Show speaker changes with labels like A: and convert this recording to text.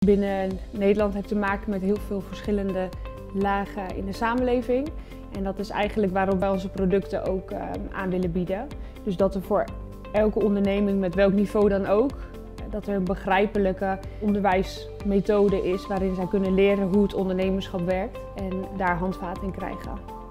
A: Binnen Nederland heeft te maken met heel veel verschillende lagen in de samenleving. En dat is eigenlijk waarom wij onze producten ook aan willen bieden. Dus dat er voor elke onderneming, met welk niveau dan ook, dat er een begrijpelijke onderwijsmethode is waarin zij kunnen leren hoe het ondernemerschap werkt en daar handvaten in krijgen.